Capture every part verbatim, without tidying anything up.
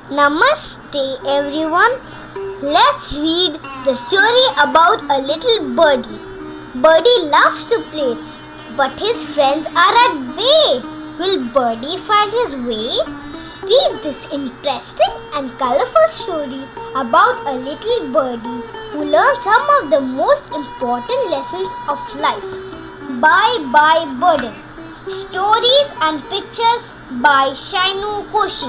Namaste everyone. Let's read the story about a little birdie. Birdie loves to play, but his friends are at bay. Will Birdie find his way? Read this interesting and colorful story about a little birdie who learned some of the most important lessons of life. Bye Bye Birdie. Stories and pictures by Shainu Koshi.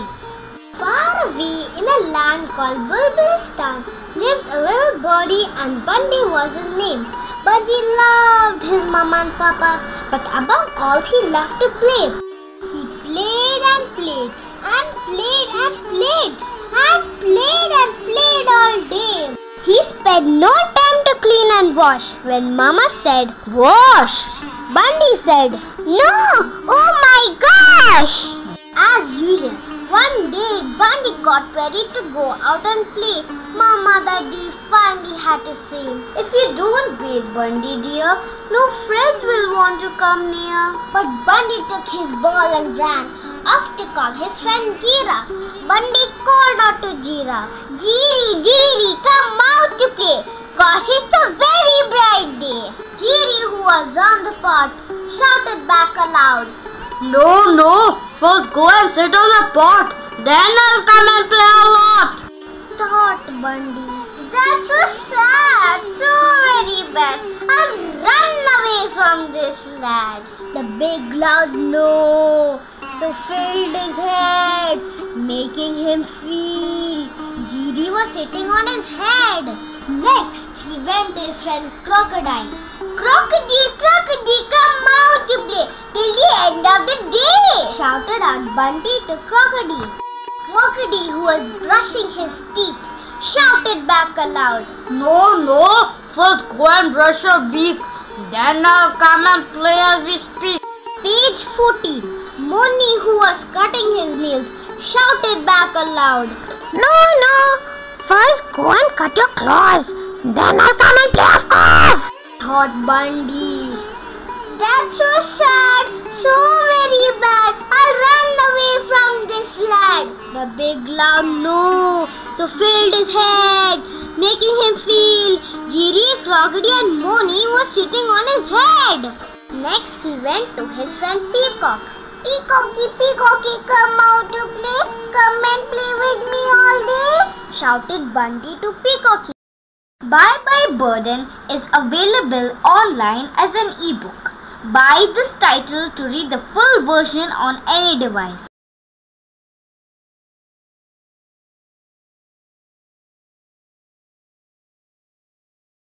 Far away in a land called Bulbulistan lived a little birdie, and Bunny was his name. Bunny loved his mama and papa, but above all he loved to play. He played and played and played and played and played and played all day. He spent no time to clean and wash. When mama said, "Wash," Bunny said, "No! Oh my gosh!" As usual, one day Bunny got ready to go out and play. Mama Daddy finally had to say, "If you don't bathe, Bunny dear, no friends will want to come near." But Bunny took his ball and ran off to call his friend Giraffe. Bunny called out to Giraffe, "Giri, Giri, come out to play, cause it's a very bright day." Giri, who was on the pot, shouted back aloud, "No, no, first go and sit on the pot, then I'll come and play a lot." Thought Bunny, "That's so sad, so very bad. I'll run away from this lad." The big loud no so filled his head, making him feel Giri was sitting on his head. Next, he went to his friend Crocodile. "Crocodile, Crocodile, come out to play till the end of the day," shouted out Bunny to Crocodile. Crocodile, who was brushing his teeth, shouted back aloud, "No, no, first go and brush your beak, then I'll come and play as we speak." Page fourteen. Moni, who was cutting his nails, shouted back aloud, "No, no, first go and cut your claws, then I'll come and play, of course." Thought Bunny, "That's so sad, so very bad. I'll run away from this lad." The big loud no so filled his head, making him feel Giri, Crocodile and Moni was sitting on his head. Next, he went to his friend Peacock. "Peacocky, Peacocky, come out to play. Come and play with me all day," shouted Bunny to Peacocky. Bye Bye Birdie is available online as an ebook. Buy this title to read the full version on any device.